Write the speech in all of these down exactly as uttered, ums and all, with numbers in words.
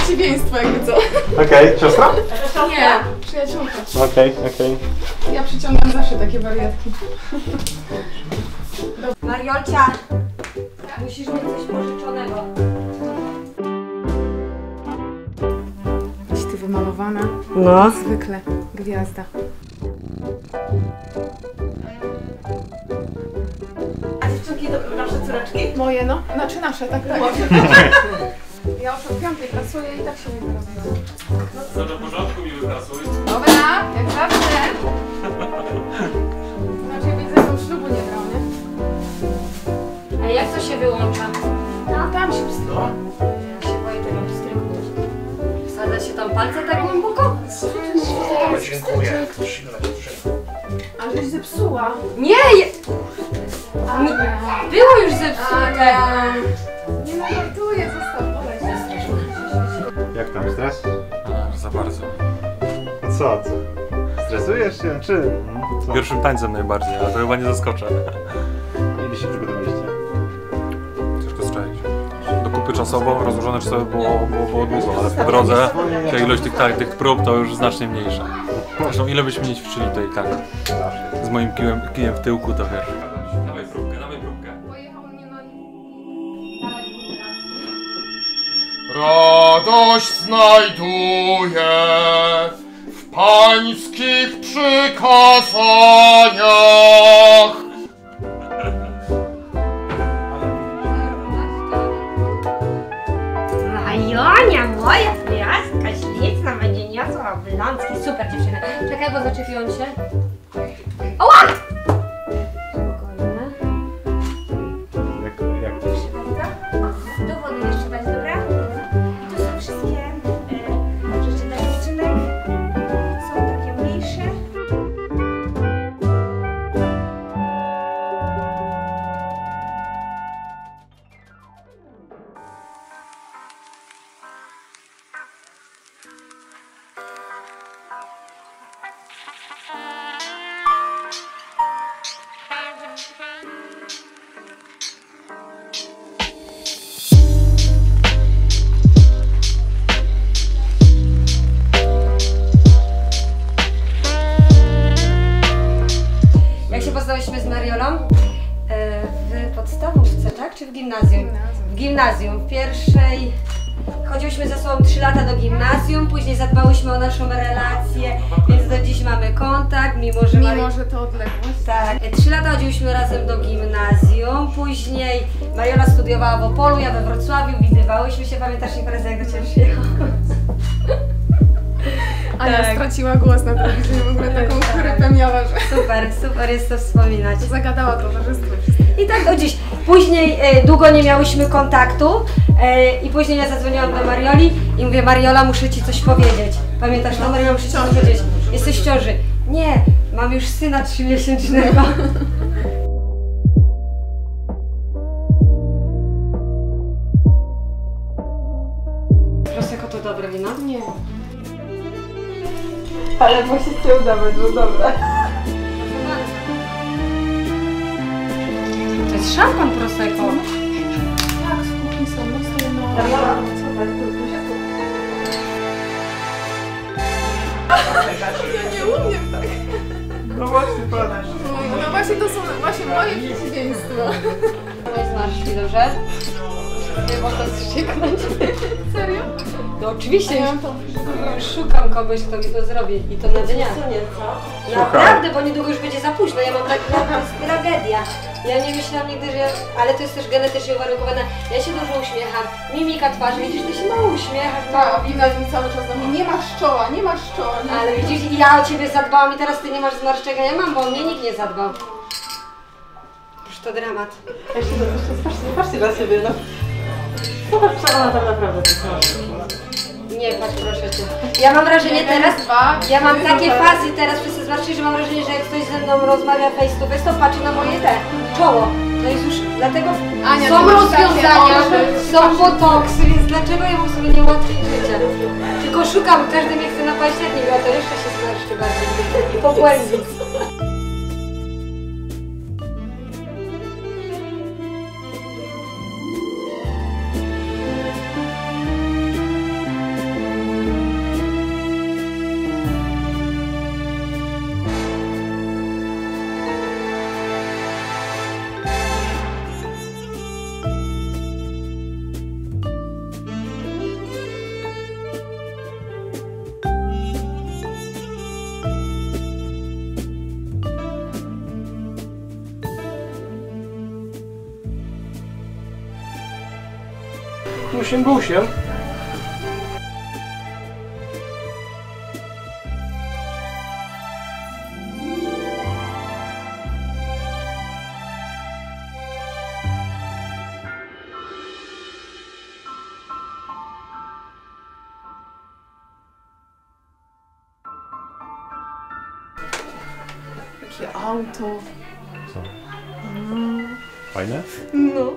przeciwieństwo jakby co. Okej, okay. Siostra? Nie, przyjaciółka. Okej, okay, okej. Okay. Ja przyciągam zawsze takie wariatki. Mariolcia, musisz mieć coś pożyczonego. Jesteś ty wymalowana. No. Zwykle. Gwiazda. A dziewczynki to nasze córeczki? Moje no. Znaczy nasze, tak tak. Ja już od piątej pracuję i tak się nie wyrobiłam. No do porządku mi wyprasuj. Dobra, jak zawsze. Znaczy widzę, że ślubu nie brał, nie? A jak to się wyłącza? No tam się wstydzę. Ja się boję tego pstryku. Wsadza się tam palce tak głęboko? O, dziękuję. A żeś zepsuła. Nie! Je... Nie. Było już zepsute. Nie no, żartuję, zostaw, podaj się. Jak tam, stres? A, za bardzo. No co, co? Stresujesz się? Czy? Co? Pierwszym tańcem najbardziej, ale to chyba nie zaskoczę. Ile się przygotowaliście? Ciężko strzelić. Do kupy czasowo rozłożone czasowo było, było, było długo, ale po drodze ta ilość tych, tak, tych prób to już znacznie mniejsza. Zresztą ile byśmy nie ćwiczyli, to i tak. Z moim kijem, kijem w tyłku to wiesz. Dawaj próbkę, dawaj próbkę. Pojechał mnie na... Radość znajduję w pańskich przykazaniach. Majonia moja, gwiazdka śliczna, będzie niosła blądki. Super dziewczyny. Czekaj, bo zaczepiłam się. Oła! Spokojnie. Jak, jak to? Proszę bardzo. Do wody jeszcze dać, dobra? I tu są wszystkie e, rzeczy dla dziewczynek. Są takie mniejsze. Jak się poznałyśmy z Mariolą? W podstawówce, tak? Czy w gimnazjum? W gimnazjum. W pierwszej... Chodziłyśmy ze sobą trzy lata do gimnazjum, później zadbałyśmy o naszą relację, więc do dziś mamy kontakt, mimo że... Mimo, Mari... że to odległość. Tak. Trzy lata chodziłyśmy razem do gimnazjum, później Mariola studiowała w Opolu, ja we Wrocławiu, widywałyśmy się, pamiętasz imprezę, jak do Ciebie przyjechałam? Ania Tak. straciła głos na telewizji, w ogóle taką chrypę miała, że... Super, super jest to wspominać. Zagadała towarzystwo. I tak do dziś. Później e, długo nie miałyśmy kontaktu e, i później ja zadzwoniłam do Marioli i mówię: Mariola, muszę Ci coś powiedzieć. Pamiętasz, no Mariola, muszę Ci coś powiedzieć. Jesteś w ciąży. Nie, mam już syna trzymiesięcznego. Prosecco to dobre wino? Nie. Ale musicie udawać, że dobre. To jest szampan Prosecco. Tak, z kuchni są, no stoją na... Mariola, co tak? Ja nie umiem tak. No właśnie, podasz. No właśnie, to są właśnie moje przeciwieństwa. Nie znasz się dobrze? Nie można zścieknąć. Serio? No oczywiście, Ja już, to... już szukam kogoś, kto mi to zrobi i to na dniach. Naprawdę, bo niedługo już będzie za późno, ja mam tak, to jest tragedia. Ja nie myślałam nigdy, że ja, ale to jest też genetycznie uwarunkowane. Ja się dużo uśmiecham, mimika twarzy, widzisz, ty się mało uśmiechasz. Tak, a gimnazjum cały czas do mnie, nie masz czoła, nie masz czoła. Nie. Ale widzisz, i ja o Ciebie zadbałam i teraz Ty nie masz zmarszczenia, ja mam, bo o mnie nikt nie zadbał. Już to dramat. Jeszcze, jeszcze patrzcie, patrzcie na siebie, no. Zobacz, co ona tam naprawdę potrafi. Nie, patrz, proszę Cię. Ja mam wrażenie Jeden, teraz, dwa, ja mam trzy, takie dobra. fazy teraz przez te zmarszczki, że mam wrażenie, że jak ktoś ze mną rozmawia face to face, to patrzy na moje te czoło. To jest już, dlatego Ania, są ty masz rozwiązania, takie oczy. są botoksy, więc dlaczego ja mam sobie nie ułatwić życia? Tylko szukam, każdy mnie chce na październik, a to jeszcze się zmarszczy bardziej i popłędzi. Tusiem busiem. Jakie auto. Co? Fajne? No.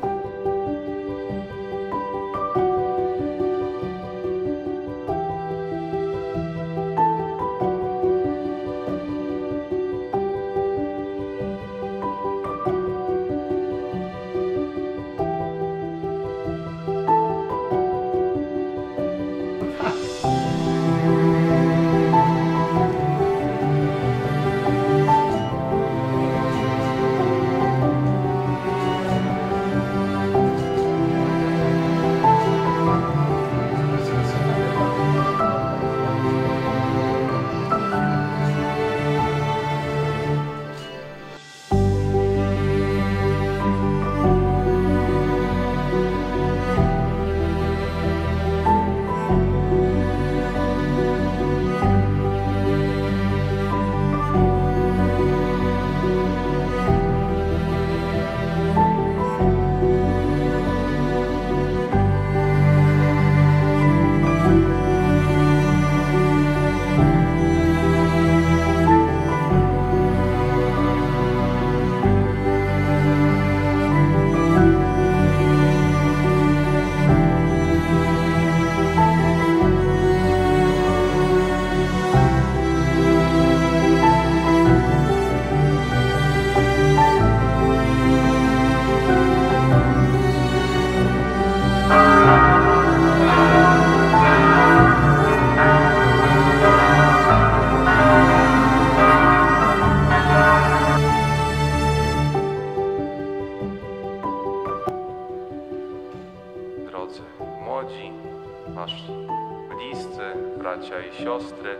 Drodzy młodzi, wasi bliscy, bracia i siostry,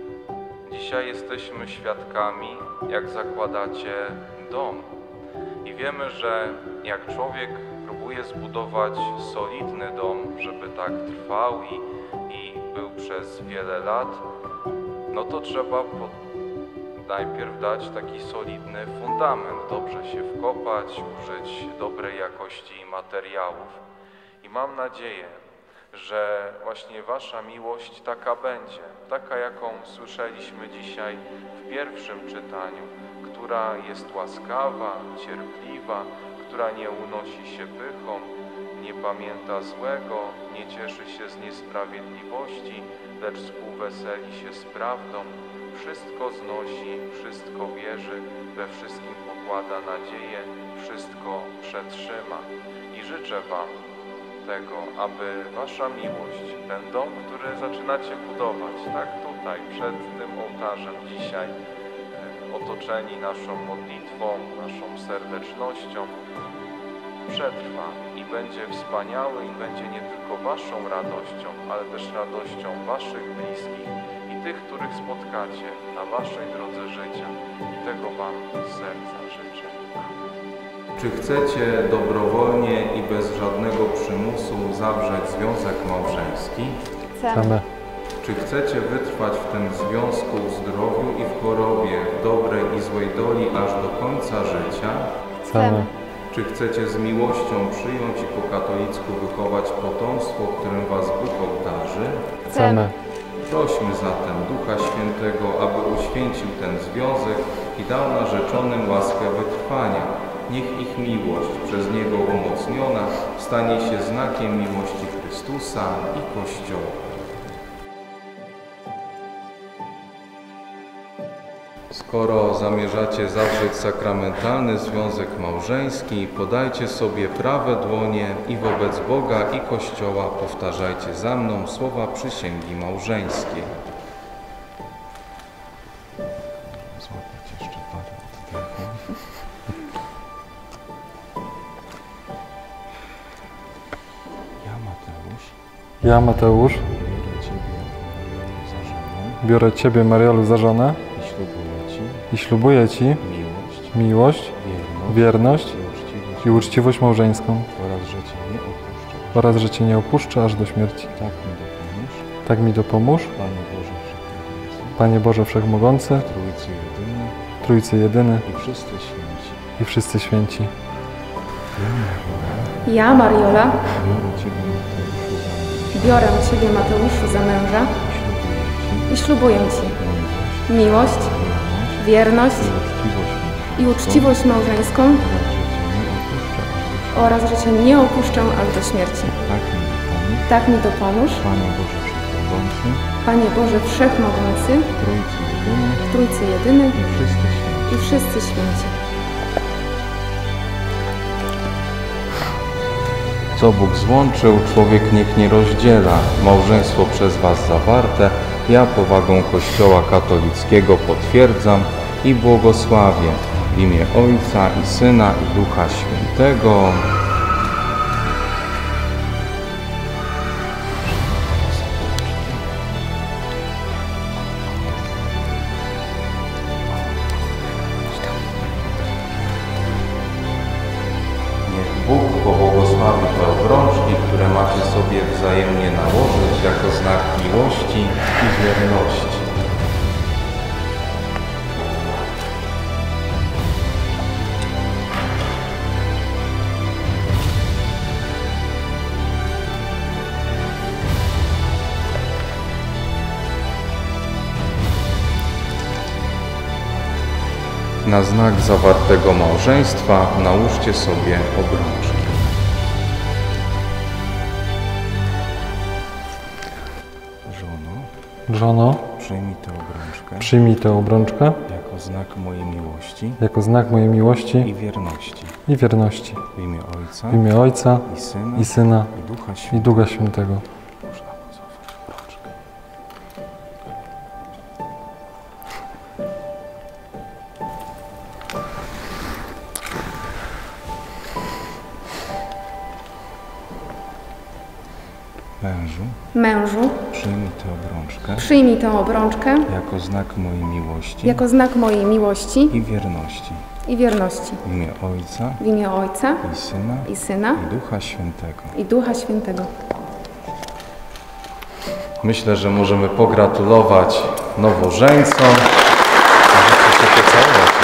dzisiaj jesteśmy świadkami, jak zakładacie dom. I wiemy, że jak człowiek próbuje zbudować solidny dom, żeby tak trwał i, i był przez wiele lat, no to trzeba pod, najpierw dać taki solidny fundament, dobrze się wkopać, użyć dobrej jakości materiałów. I mam nadzieję, że właśnie wasza miłość taka będzie, taka jaką słyszeliśmy dzisiaj w pierwszym czytaniu, która jest łaskawa, cierpliwa, która nie unosi się pychą, nie pamięta złego, nie cieszy się z niesprawiedliwości, lecz współweseli się z prawdą, wszystko znosi, wszystko wierzy, we wszystkim pokłada nadzieję, wszystko przetrzyma. I życzę wam tego, aby wasza miłość, ten dom, który zaczynacie budować, tak tutaj, przed tym ołtarzem dzisiaj, otoczeni naszą modlitwą, naszą serdecznością, przetrwa i będzie wspaniały i będzie nie tylko waszą radością, ale też radością waszych bliskich i tych, których spotkacie na waszej drodze życia. I tego wam z serca życzę. Czy chcecie dobrowolnie i bez żadnego przymusu zawrzeć związek małżeński? Chcemy. Czy chcecie wytrwać w tym związku w zdrowiu i w chorobie, w dobrej i złej doli aż do końca życia? Chcemy. Czy chcecie z miłością przyjąć i po katolicku wychować potomstwo, którym was Bóg obdarzy? Chcemy. Prośmy zatem Ducha Świętego, aby uświęcił ten związek i dał narzeczonym łaskę wytrwania. Niech ich miłość, przez Niego umocniona, stanie się znakiem miłości Chrystusa i Kościoła. Skoro zamierzacie zawrzeć sakramentalny związek małżeński, podajcie sobie prawe dłonie i wobec Boga i Kościoła powtarzajcie za mną słowa przysięgi małżeńskiej. Złapać jeszcze parę oddechów. Ja, Mateusz, Ja, Mateusz, biorę Ciebie, Mariolu, za żonę biorę Ciebie, Mariolu, za żonę i ślubuję Ci i ślubuję Ci miłość, miłość, wierność, wierność i uczciwość i uczciwość małżeńską oraz że Cię nie opuszczę oraz że Cię nie opuszczę aż do śmierci. Tak mi dopomóż, Tak mi dopomóż, Panie Boże Wszechmogący, Panie Boże Wszechmogący, Trójcy Jedyny Trójcy Jedyny i wszyscy święci. i wszyscy święci. Ja, Mariola, Biorę biorę Ciebie, Mateuszu, za męża, Ciebie, Mateuszu, za męża i ślubuję i ślubuję Ci Ci miłość, miłość, wierność i uczciwość i uczciwość małżeńską oraz że Cię nie opuszczę aż do śmierci. oraz, że Cię nie opuszczę aż do śmierci. Tak mi dopomóż, Tak mi dopomóż, Panie Boże Wszechmogący, Panie Boże Wszechmogący, Trójcy Jedyny Trójcy Jedyny i wszyscy święci. i wszyscy święci. Co Bóg złączył, człowiek niech nie rozdziela. Małżeństwo przez Was zawarte, ja powagą Kościoła katolickiego potwierdzam i błogosławię. W imię Ojca i Syna i Ducha Świętego. Niech Bóg pobłogosławi te obrączki, które macie sobie wzajemnie nałożyć jako znak miłości i wierności. Na znak zawartego małżeństwa nałóżcie sobie obrączki. Żono, Żono, przyjmij tę obrączkę przyjmij tę obrączkę jako znak mojej miłości jako znak mojej i miłości wierności. i wierności. W imię Ojca W imię Ojca i Syna i Syna i Ducha i Świętego. Ducha Świętego. Można pozować obrączkę. Mężu, Mężu, przyjmij tę obrączkę przyjmij tę obrączkę jako znak mojej miłości jako znak mojej miłości i wierności. i wierności. W imię Ojca W imię Ojca i Syna i Syna i Ducha Świętego. i Ducha Świętego. Myślę, że możemy pogratulować nowożeńcom. Możecie się pocałować.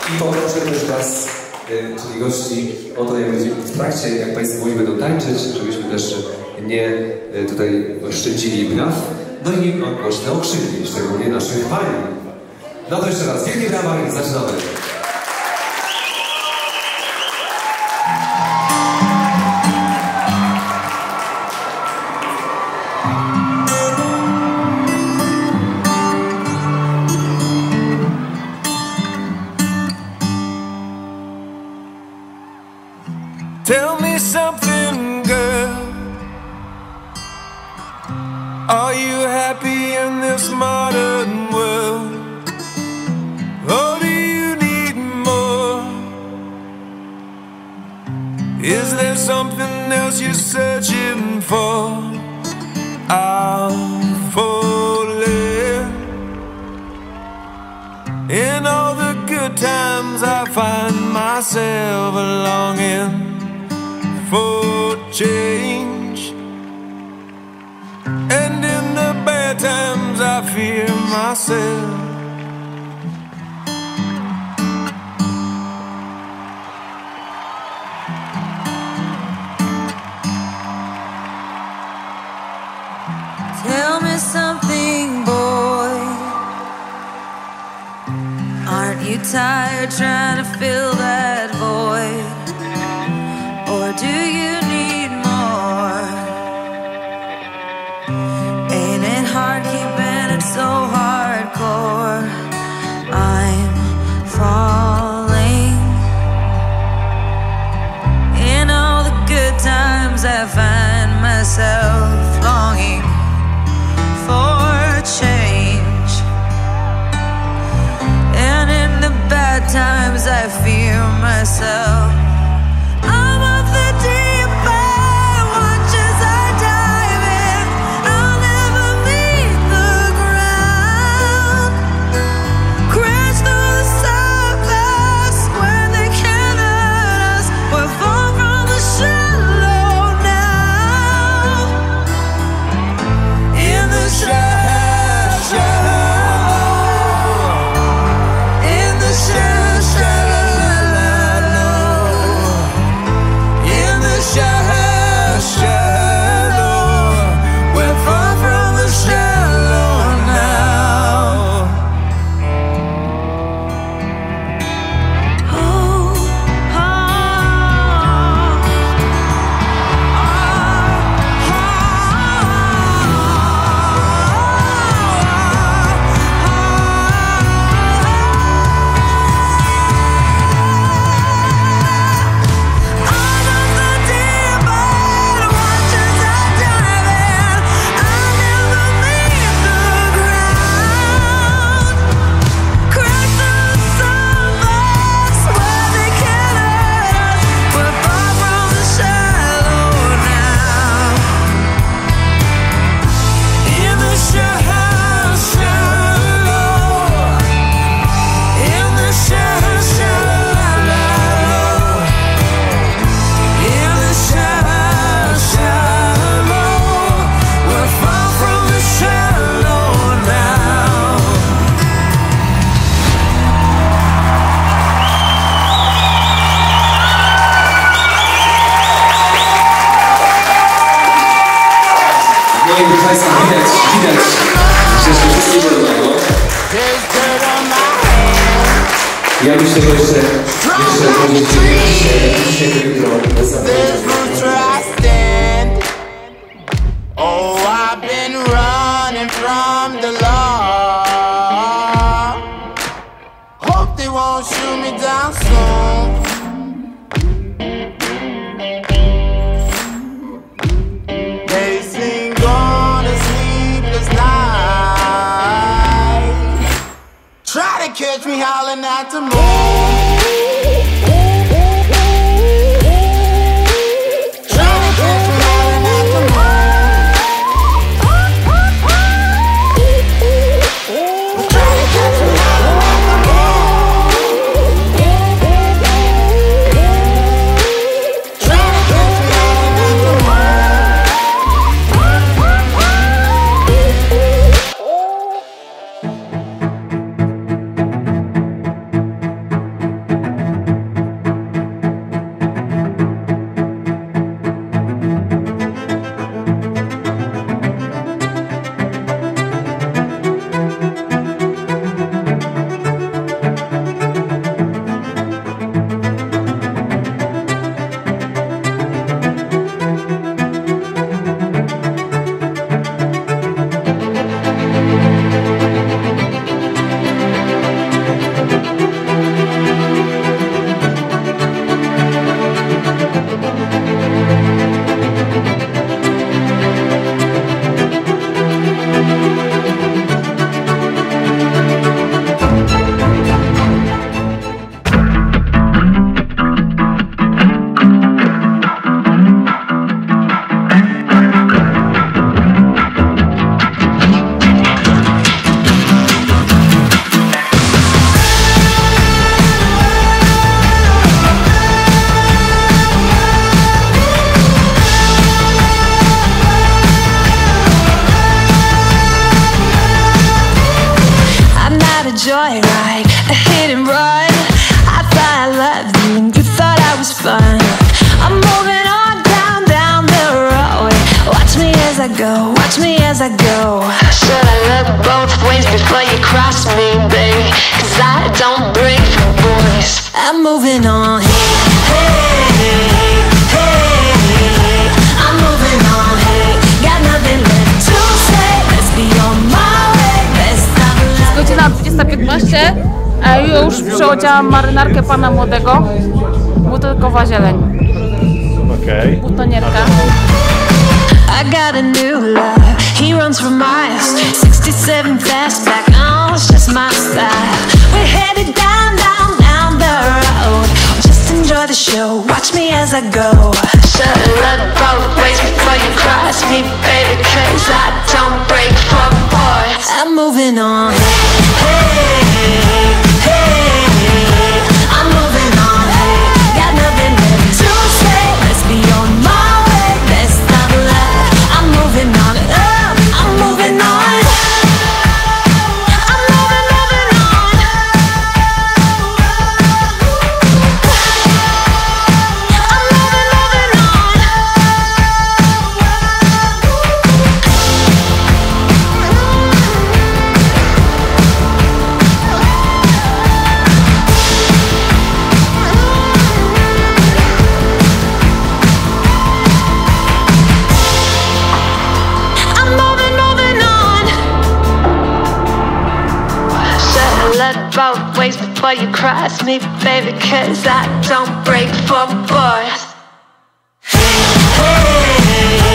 I poproszę też Was, y, czyli gości, o to, jak będziemy w trakcie, jak Państwo moi będą tańczyć, żebyśmy też nie y, tutaj szczędzili braw, no i głośno okrzykli, szczególnie naszych pań. No to jeszcze raz, wielkie brawa i zaczynamy. Tell me something, girl. Are you happy in this modern world? Or do you need more? Is there something else you're searching for? I'm falling. In all the good times I find myself longing for change, and in the bad times I fear myself. Tell me something, boy. Aren't you tired trying to fill that void? Or do you need more? Ain't it hard keeping it so hardcore? I'm falling. In all the good times I find myself longing for change, and in the bad times I fear myself. Ja myślę, że jeszcze, jeszcze będzie dzisiaj, dzisiaj to jutro bez Oh, I've been running from the law. Hope they won't shoot me down soon. They sing on a sleepless night. Try to catch me howling at the moon. joyride, a hit and run. I thought I loved you and you thought I was fun. I'm moving on down, down the road. Watch me as I go, watch me as I go. Should I look both ways before you cross me, baby? Cause I don't break for boys. I'm moving on. Hey, hey, hey. I'm moving on. Hey, got nothing left to say. Let's be on my way. Best of luck. Godzina dwudziesta piętnaście, a już przeodziałam marynarkę pana młodego. Butelkowa zieleń. Okej. Butonierka. I got a new love, he runs for miles. sixty-seven fastback, oh, it's just my style. We're headed down, down, down the road. Just enjoy the show, watch me as I go. Should've looked both ways before you cross me, baby, cause I don't break for boys. I'm moving on. Hey, hey, hey. I'm moving on. Hey, got nothing left to say. Let's be on my way. Best of luck. I'm moving on. Oh, I'm moving on. I'm moving, moving on. I'm moving, moving on. I'm moving, moving on. Should've looked both ways before you cross me, baby, cause I don't break for boys. Hey, hey.